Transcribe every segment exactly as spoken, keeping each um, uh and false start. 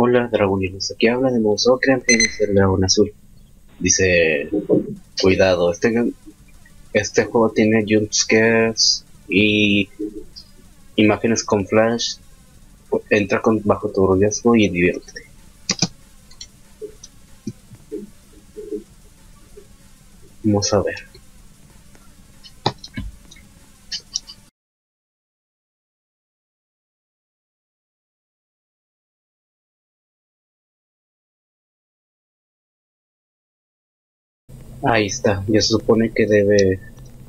Hola, dragoninos. Aquí habla de Mozo, crean que es el dragón azul. Dice, cuidado, este, este juego tiene jumpscares y imágenes con flash. Entra con, bajo tu riesgo y diviértete. Vamos a ver. Ahí está, ya se supone que debe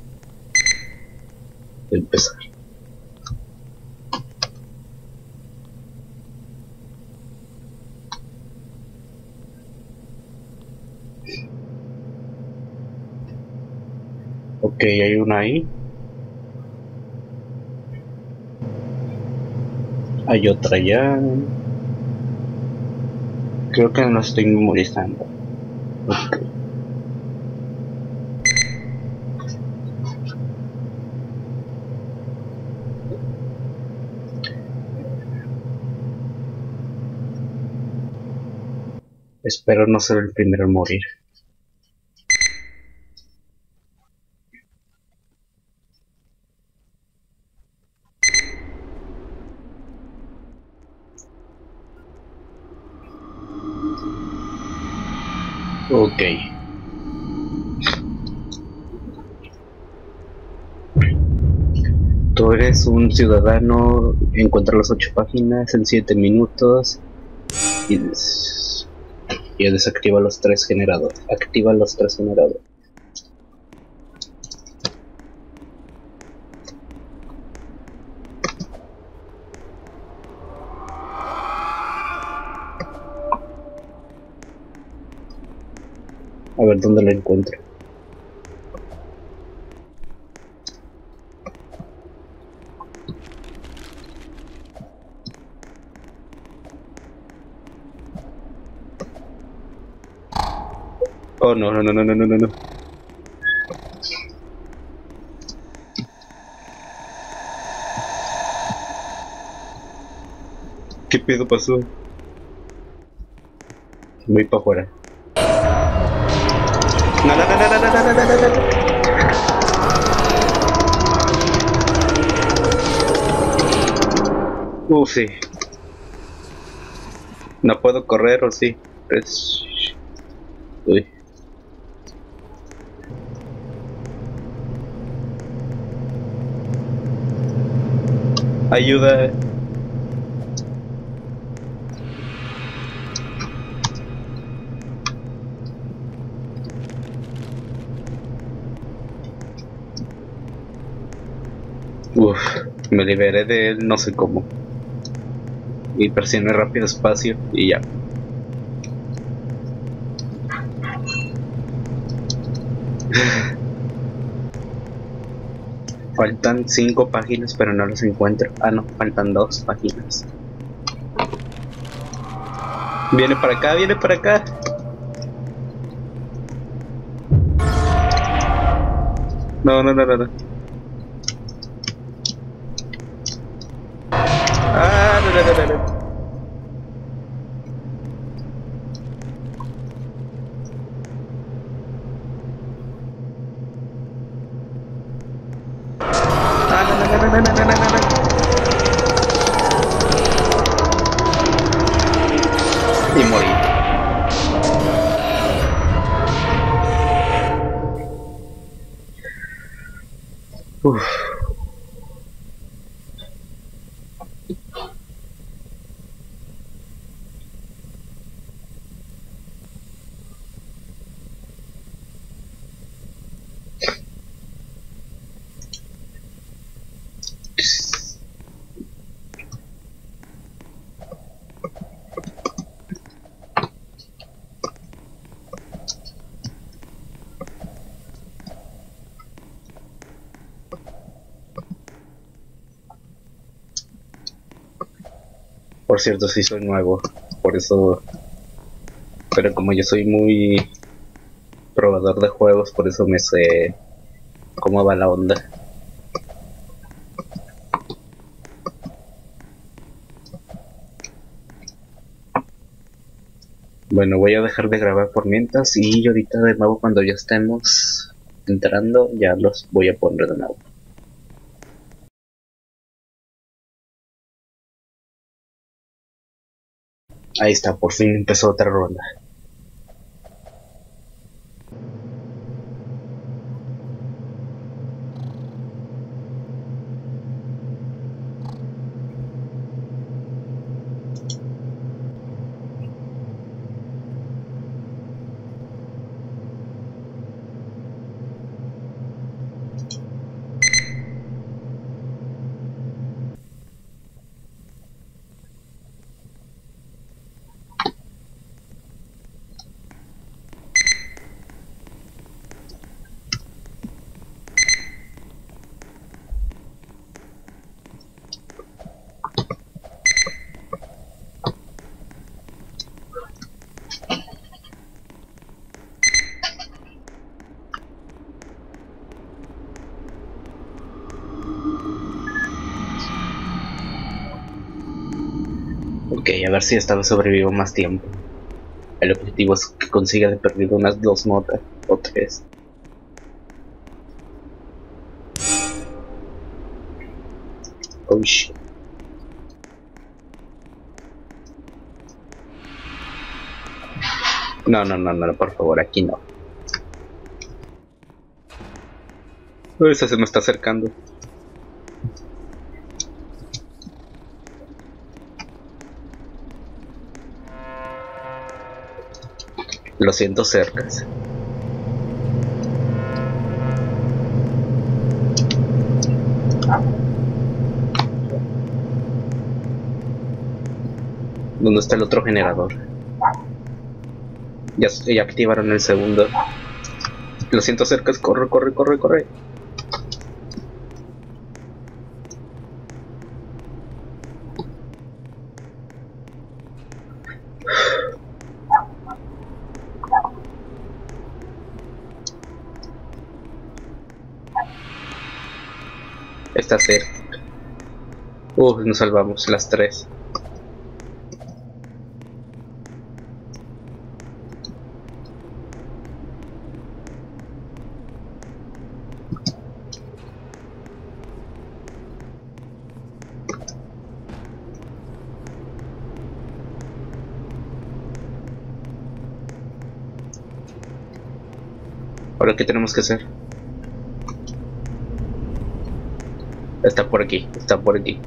empezar. Ok, hay una ahí. Hay otra allá. Creo que no estoy memorizando. Okay. Espero no ser el primero en morir. Ok. Tú eres un ciudadano, encuentra las ocho páginas en siete minutos y, des y desactiva los tres generadores. Activa los tres generadores. A ver dónde lo encuentro. Oh, no, no, no, no, no, no, no. ¿Qué pedo pasó? Voy para afuera. No, no, no, no, no, no, no, no, no, no. Uh, sí. No puedo correr o sí. Es... Uy. Ayuda. Uf, me liberé de él, no sé cómo. Y presioné rápido espacio y ya. Faltan cinco páginas, pero no los encuentro. Ah, no, faltan dos páginas. Viene para acá, viene para acá. No, no, no, no, no. Ah, no, no, no, no, no. Ah, no, no, no, no, no, no, no, no, no. Y morí. Uf. Por cierto, sí soy nuevo, por eso... Pero como yo soy muy probador de juegos, por eso me sé cómo va la onda. Bueno, voy a dejar de grabar por mientras y ahorita de nuevo cuando ya estemos entrando ya los voy a poner de nuevo. Ahí está, por fin empezó otra ronda. Ok, a ver si esta vez sobrevivo más tiempo. El objetivo es que consiga de perdido unas dos notas o tres. Oh shit. No, no, no, no, por favor, aquí no. Esa se me está acercando. Lo siento cercas. ¿Dónde está el otro generador? Ya, ya activaron el segundo. Lo siento cercas, corre, corre, corre, corre. Está cerca. Uh, nos salvamos las tres. Ahora, ¿qué tenemos que hacer? Está por aquí, está por aquí.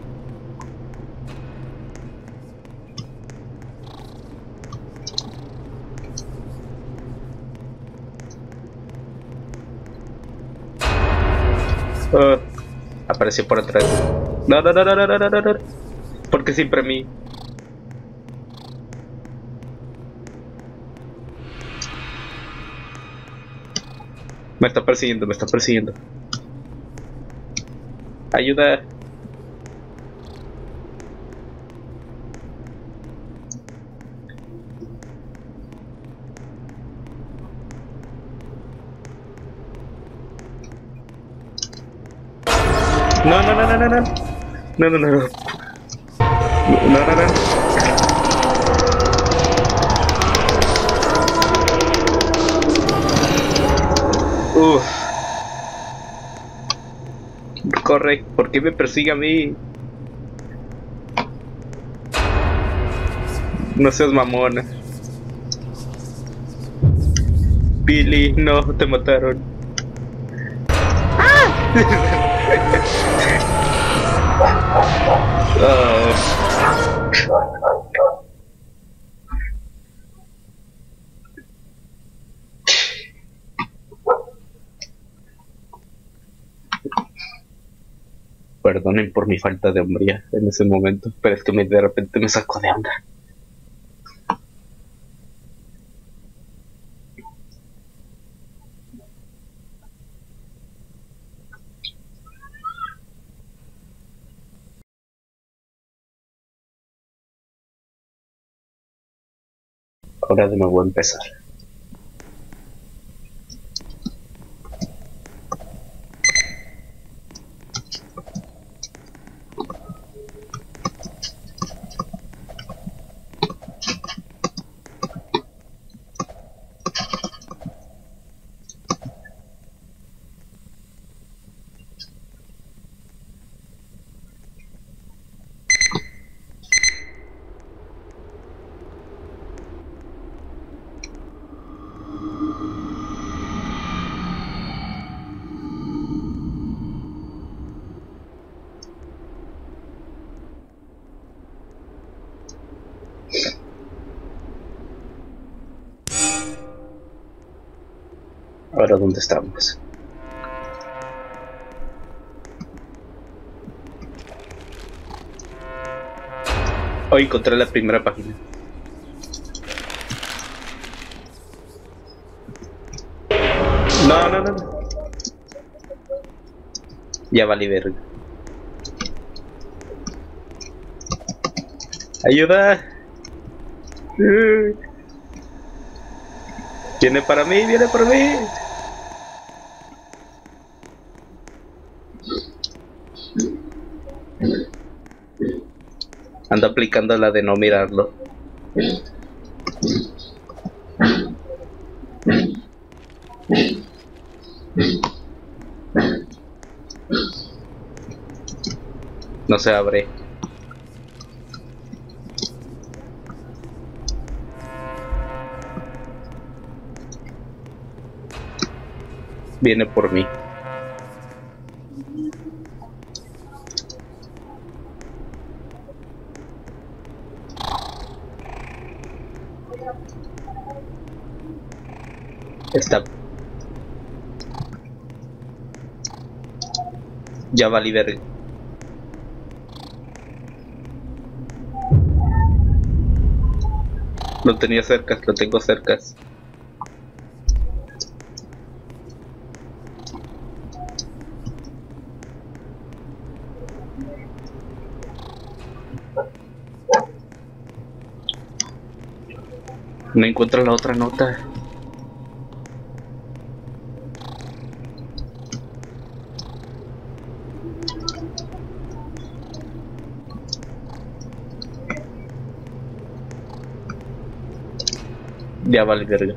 Uh, apareció por atrás. No, no, no, no, no, no, no, no. Porque siempre a mí. Me está persiguiendo, me está persiguiendo. Ayuda. No, no, no, no, no, no. No, no, no, no. No, no, no. Uff. Corre, ¿por qué me persigue a mí? No seas mamona. Billy, no, te mataron. Oh. Perdonen por mi falta de hombría en ese momento, pero es que me, de repente me sacó de onda. Ahora de nuevo a empezar. Ahora, ¿dónde estamos? Hoy encontré la primera página. No, no, no, no. Ya vale verga. ¡Ayuda! ¡Viene para mí! ¡Viene para mí! Anda aplicando la de no mirarlo. No se abre. Viene por mí. Está. Ya valí verga. Lo tenía cerca, lo tengo cerca. No encuentro la otra nota. Ya vale verga.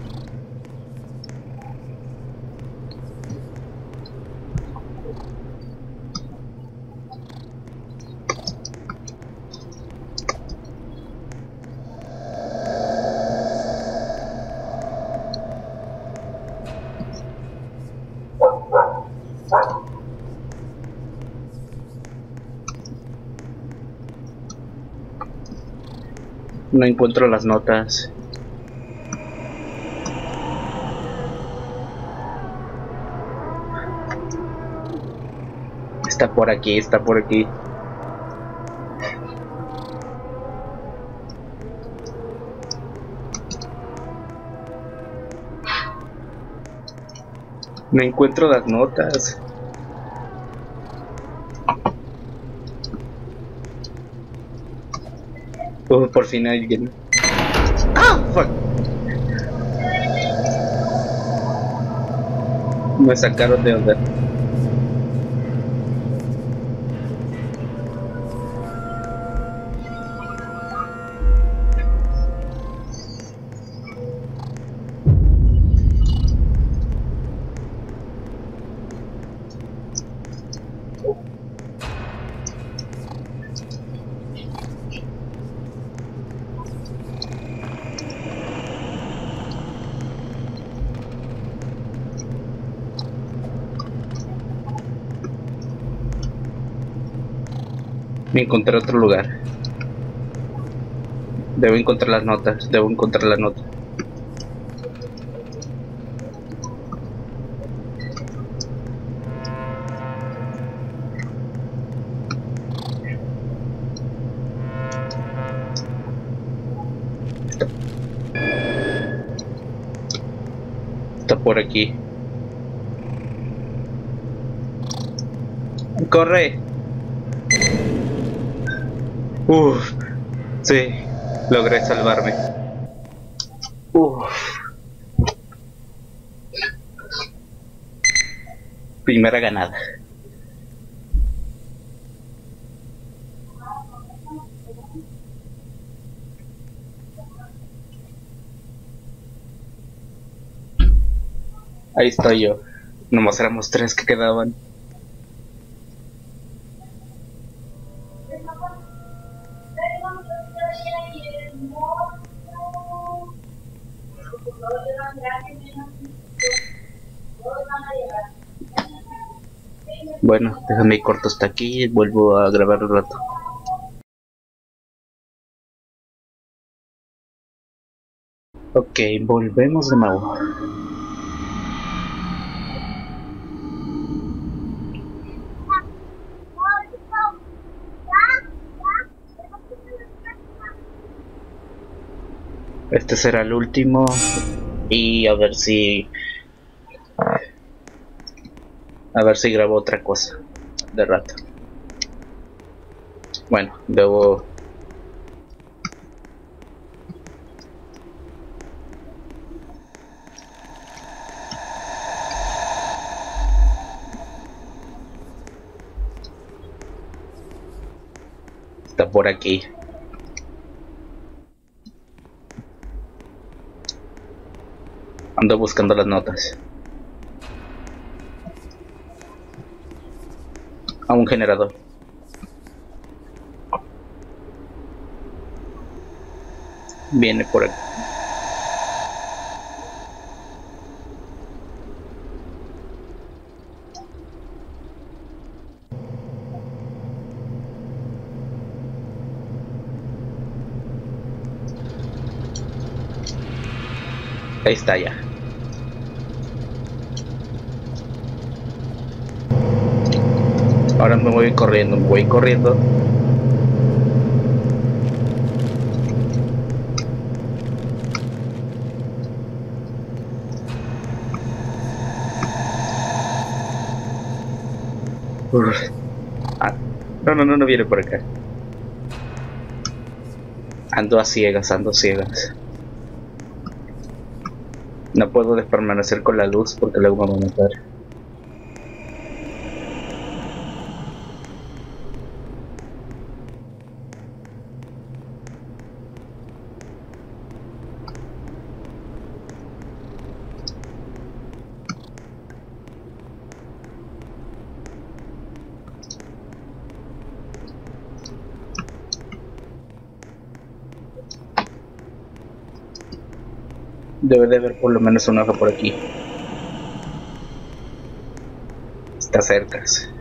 No encuentro las notas. Está por aquí, está por aquí. No encuentro las notas. Uh, por fin alguien. ¡Ah! Fuck. Me sacaron de onda. Me encontré otro lugar. Debo encontrar las notas. Debo encontrar las notas. Está, está por aquí. ¡Corre! Uff, sí, logré salvarme. Uff. Primera ganada. Ahí estoy yo. Nomás éramos tres que quedaban. Bueno, déjame corto hasta aquí y vuelvo a grabar un rato. Ok, volvemos de nuevo. Este será el último. Y a ver si... A ver si grabo otra cosa de rato. Bueno, debo... Está por aquí. Ando buscando las notas. A un generador. Viene por aquí. Ahí está ya. Ahora me voy corriendo, me voy corriendo. Uf. Ah, no, no, no, no viene por acá. Ando a ciegas, ando a ciegas. No puedo permanecer con la luz porque luego me va a matar. Debe de haber por lo menos una hoja por aquí. Está cerca.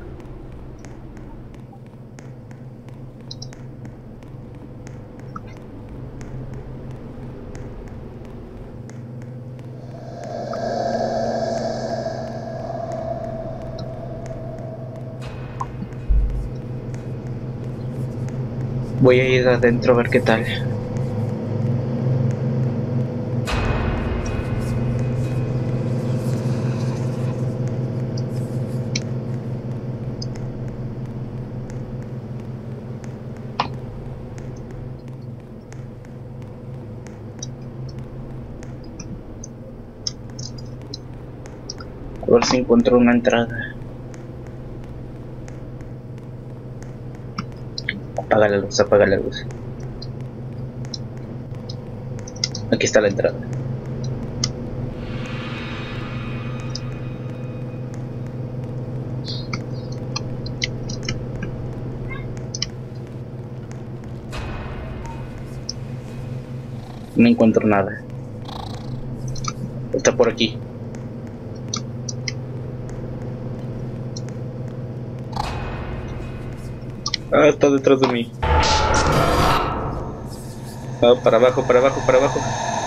Voy a ir adentro a ver qué tal. A ver si encuentro una entrada. Apaga la luz, apaga la luz. Aquí está la entrada. No encuentro nada. Está por aquí. Ah, está detrás de mí. Ah, para abajo, para abajo, para abajo.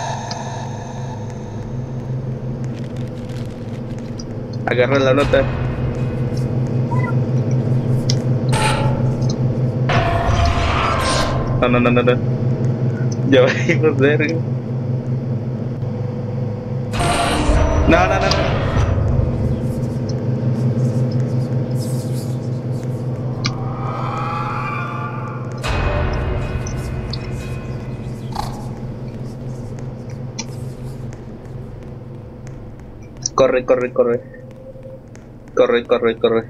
Agarra la nota. No, no, no, no, no. Ya va a verga. No, no, no, no. Corre, corre, corre. Corre, corre, corre.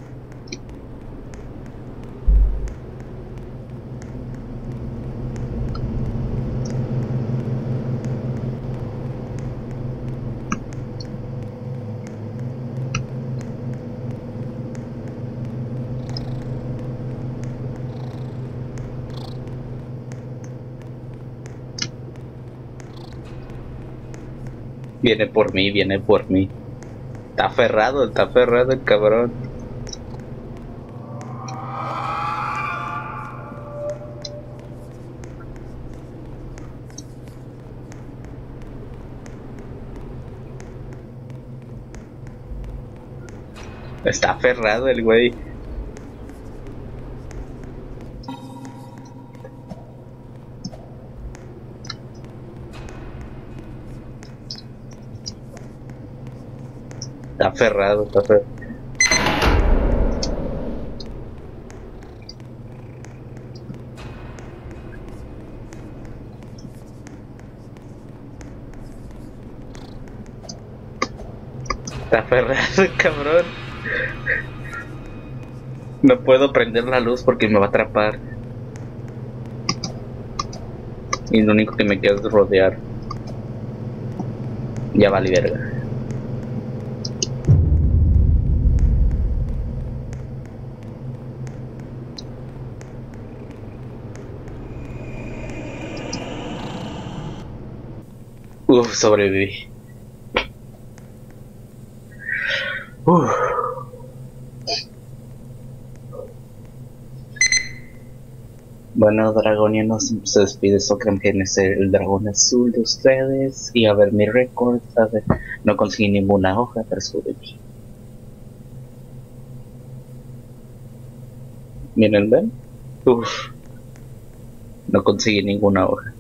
Viene por mí, viene por mí. Está aferrado, está aferrado el cabrón. Está aferrado el güey. Está aferrado, está aferrado. Está aferrado, cabrón. No puedo prender la luz porque me va a atrapar. Y lo único que me queda es rodear. Ya vale verga. Uf, sobreviví. Uf. Bueno, dragonianos, se despide Socram Genes, el dragón azul de ustedes. Y a ver mi récord, a ver, no conseguí ninguna hoja, pero sobreviví. Miren, ven. Uf, no conseguí ninguna hoja.